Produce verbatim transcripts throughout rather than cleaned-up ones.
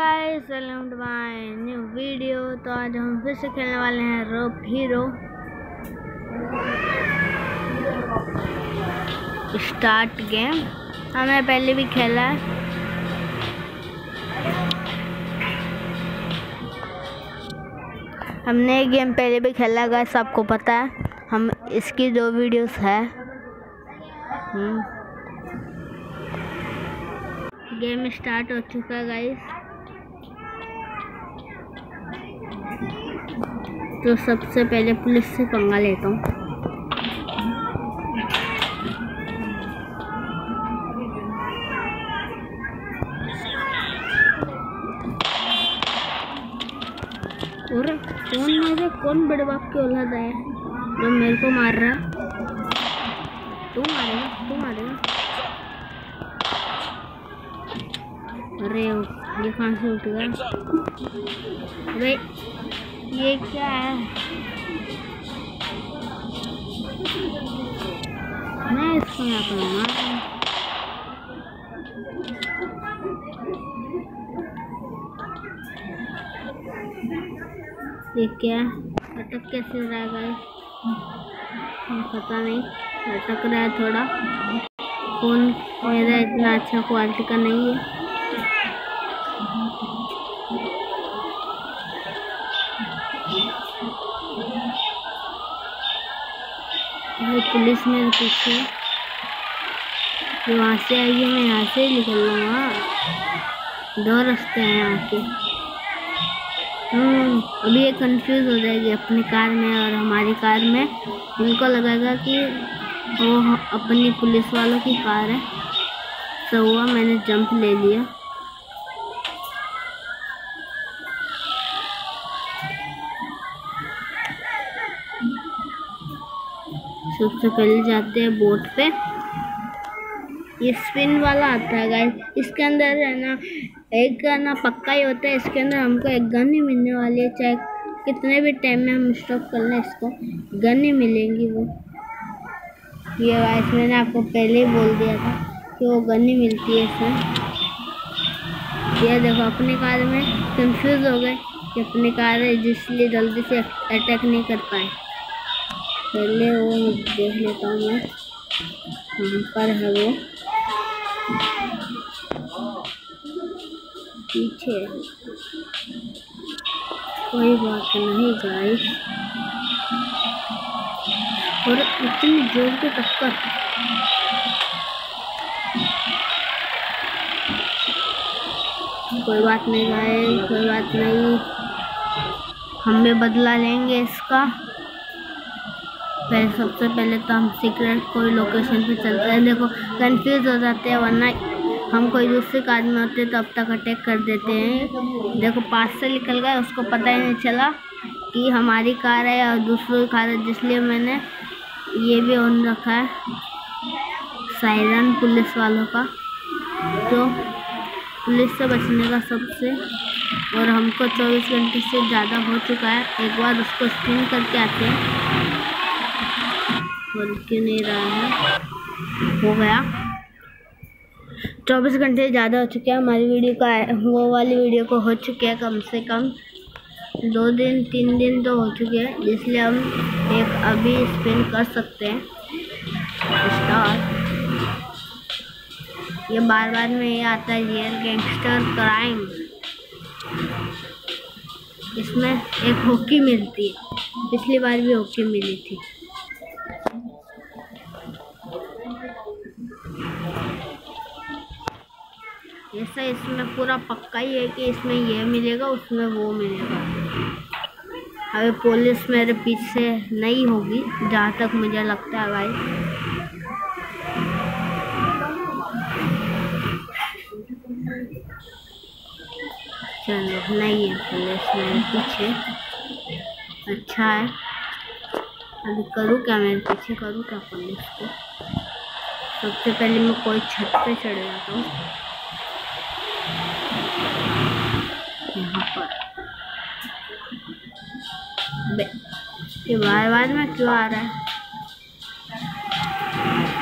Guys, welcome to my new video. तो आज हम फिर से खेलने वाले हैं रोप हीरो। Start game. हमने पहले भी खेला है। हमने ये गेम पहले भी खेला गाइस, आपको पता है। हम इसकी दो वीडियोस है। गेम स्टार्ट हो चुका है गाइस। तो सबसे पहले पुलिस से पंगा लेता हूँ। और कौन मेरे कौन बड़े बाप की औलाद है जो मेरे को मार रहा? तू मारेगा, तू मारेगा। अरे ये कहाँ से उठ गया? अरे ये क्या है? मैं इसको यहाँ पर मारूंगा। ये क्या है? अटक कैसे रहा है गाइस? पता नहीं, अटक रहा है थोड़ा। फोन मेरा इतना अच्छा क्वालिटी का नहीं है। पुलिस मेरे पीछे, जो वहाँ से आई है मैं यहाँ से ही निकल लूँगा। दो रास्ते हैं यहाँ के। हम्म अभी ये कंफ्यूज हो जाएगी अपनी कार में और हमारी कार में। इनको लगेगा कि वो अपनी पुलिस वालों की कार है। तो हुआ, मैंने जंप ले लिया। सबसे पहले जाते हैं बोट पे। ये स्पिन वाला आता है गाइस। इसके अंदर है ना एक ना पक्का ही होता है। इसके अंदर हमको एक गन ही मिलने वाली है। चाहे कितने भी टाइम में हम स्टॉप कर लें, इसको गन ही मिलेंगी वो। ये गाइस मैंने आपको पहले ही बोल दिया था कि वो गन ही मिलती है इसमें। ये देखो, अपनी कार में कंफ्यूज हो गए कि अपनी कार है, जिसलिए जल्दी से अटैक नहीं कर पाए। पहले वो देख लेता हूँ मैं कहाँ पर है वो। पीछे कोई बात नहीं गाइस। और इतनी जोर की टक्कर। कोई बात नहीं गाइस, कोई बात नहीं। हम भी बदला लेंगे इसका। पहले सबसे पहले तो हम सीक्रेट कोई लोकेशन पे चलते हैं। देखो कंफ्यूज हो जाते हैं, वरना हम कोई दूसरी कार में होते तो अब तक अटैक कर देते हैं। देखो पास से निकल गए, उसको पता ही नहीं चला कि हमारी कार है और दूसरी कार है, जिसलिए मैंने ये भी ऑन रखा है, सायरन पुलिस वालों का। तो पुलिस से बचने का सबसे, और हमको चौबीस घंटे से ज़्यादा हो चुका है। एक बार उसको स्पिन करके आते हैं। बोल क्यों नहीं रहा है? हो गया। चौबीस घंटे ज़्यादा हो चुके हैं हमारी वीडियो का। वो वाली वीडियो को हो चुके हैं कम से कम दो दिन तीन दिन तो हो चुके हैं, इसलिए हम एक अभी स्पिन कर सकते हैं स्टार। ये बार बार में ये आता है रियल गैंगस्टर क्राइम। इसमें एक हॉकी मिलती है, पिछली बार भी हॉकी मिली थी। ऐसा इसमें पूरा पक्का ही है कि इसमें ये मिलेगा, उसमें वो मिलेगा। अभी पुलिस मेरे पीछे नहीं होगी जहाँ तक मुझे लगता है भाई। चलो नहीं है पुलिस मेरे पीछे। अच्छा है। अभी करूँ क्या, मेरे पीछे करूँ क्या पुलिस को? सबसे पहले मैं कोई छत पे चढ़ जाता हूँ। यहाँ पर बे, ये बार बार में क्यों आ रहा है?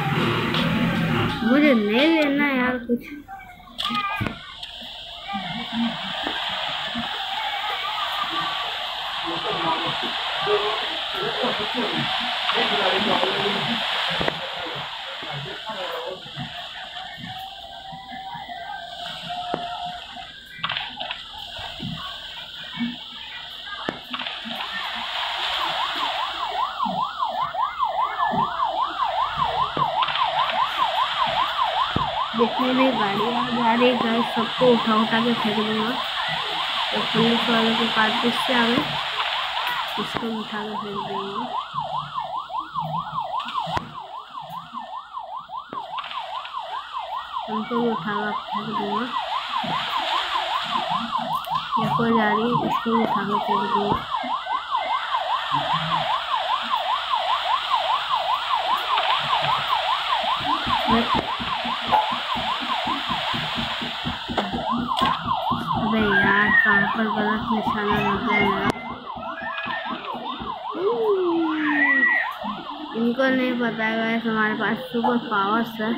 मुझे नहीं लेना यार कुछ। जितनी भी गाड़ियाँ जा रही है सबको उठा उठा के फेंक दूंगा। तो पुलिस वालों के कार्टिस से आ गए, इसको उठा के फेंक दूंगा। उनको भी उठा कर फेंक दूंगा। देखो जा रही है, इसको भी उठा कर फेंक दूंगा। अबे यार कहाँ पर गलत निशाना लग गया मेरा। इनको नहीं पता है हमारे पास सुपर पावर्स है।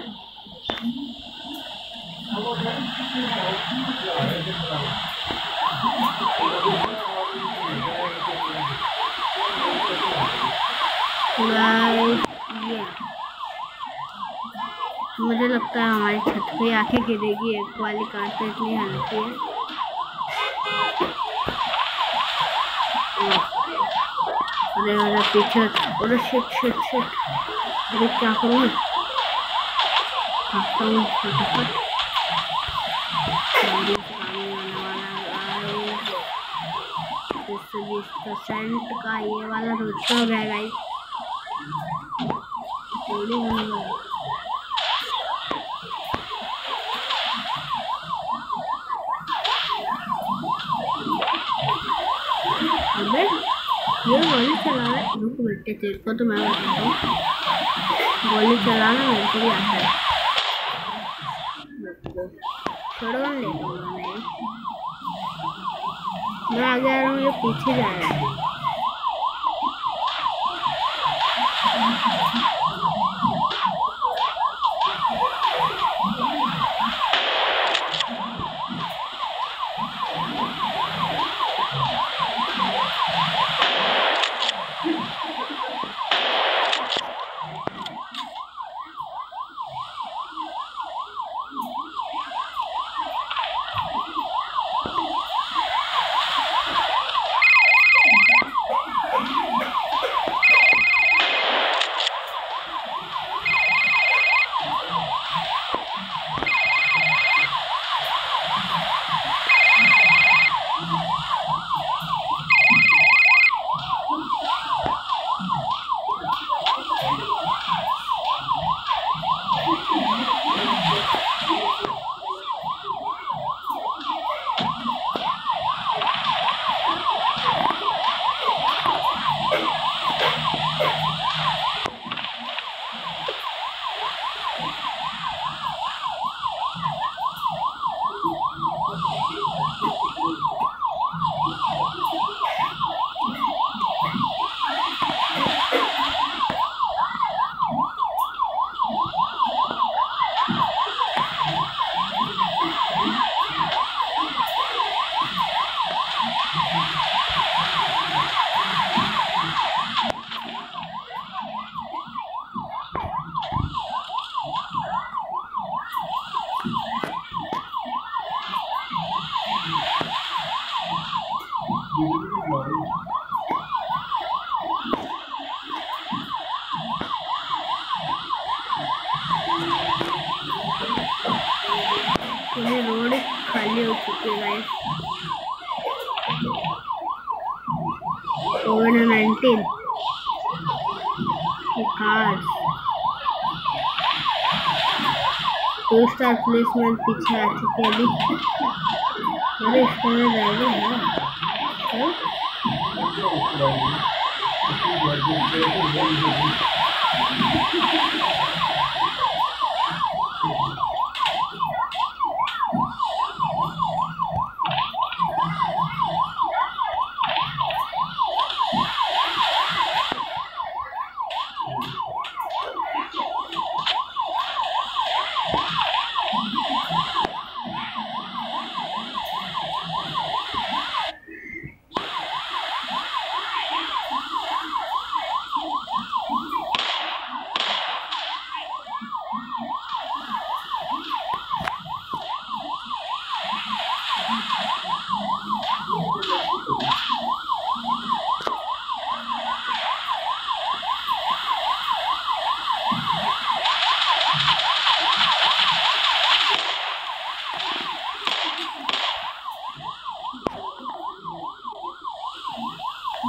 ये मुझे लगता है हमारी छत पे आके गिरेगी। एक वाली कार तो इतनी हल्की है। अरे अरे पीछे, अरे शिट शिट शिट, अरे क्या करूँ मैं? भागता हूँ फटाफट। बीस परसेंट का ये वाला रोचा हो गया गाइस। अबे ये गोली चला रहा है। रुक बेटे, तेरे को तो मैं बताता हूँ, गोली चलाना मेरे को भी आता है। छोड़ो ले लूँगा मैं। मैं आगे आ रहा हूँ, ये पीछे जा रहा है। पूरी रोड खाली हो चुकी है guys. COVID nineteen cars to star police में पीछे आ चुके अभी। अरे इसका ड्राइवर है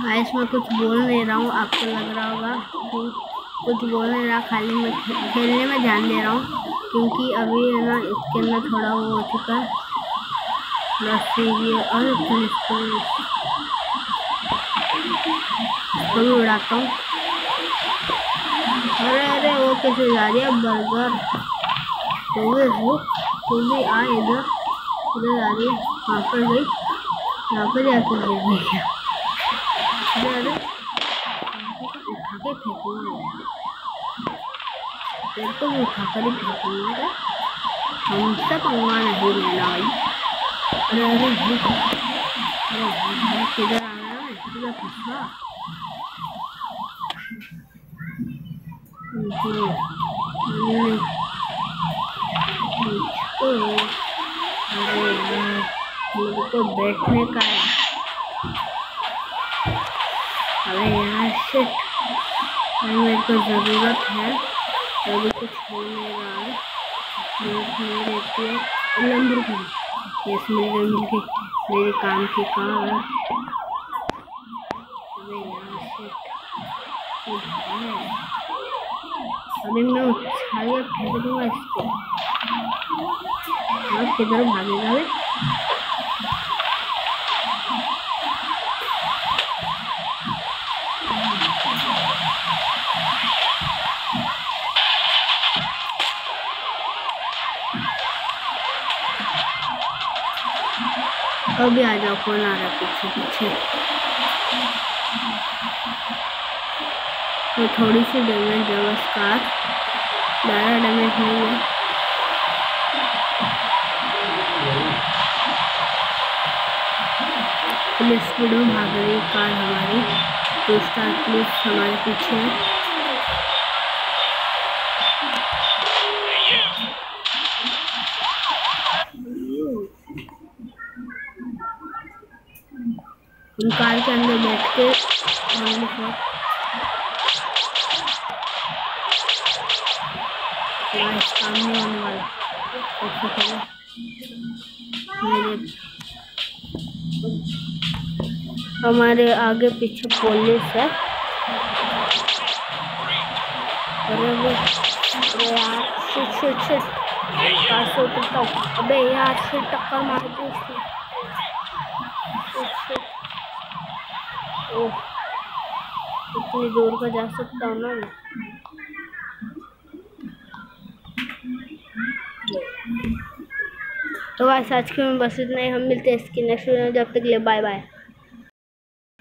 गाइस मैं कुछ बोल नहीं रहा हूँ, आपको लग रहा होगा कि कुछ बोल नहीं रहा, खाली मैं खेलने में ध्यान दे रहा हूँ, क्योंकि अभी है ना इसके अंदर थोड़ा वो हो चुका है। बस ये और इसको भी उड़ाता हूँ। अरे अरे वो कैसे जा रही है बर्गर, तो भी वो तो भी आ इधर इधर आ रही है, वहाँ पर गई, यहाँ पर जाकर गिर गई क्या? अरे उठा के फेंकूंगा, तेरे को भी उठा कर ही फेंकूंगा, हमसे पंगा नहीं लेना भाई। अरे अरे अरे अरे किधर आ रहा है, किधर फंसा? अरे यार मेरे को बैठने का है। अरे यार शिट, मेरे को ज़रूरत है, अभी कुछ हो नहीं रहा है, नहीं रहती है लंबी की ये मिल गई मिल गई मेरे काम की कार। अरे यार शिट, अभी मैं उठा के फेंक दूँगा इसको। और किधर भागेगा वे? अभी आ जाओ, कौन आ रहा है पीछे पीछे? तो थोड़ी सी डैमेज है बस, कार ज़्यादा डैमेज नहीं है। पुलिस स्पीड में भाग रही कार हमारी, टू स्टार पुलिस हमारे पीछे है। हम कार के अंदर बैठ के काम नहीं होने वाला। हमारे आगे पीछे पुलिस है। अरे वो अरे यार शिट शिट शिट, कार से उतरता हूँ। अबे यार शिट, टक्कर मार दी उसने। शिट शिट, ओह इतनी दूर का जा सकता हूँ ना मैं। तो गाइस आज के में बस इतना ही, हम मिलते हैं इसकी नेक्स्ट वीडियो में, जब तक के लिए बाय बाय।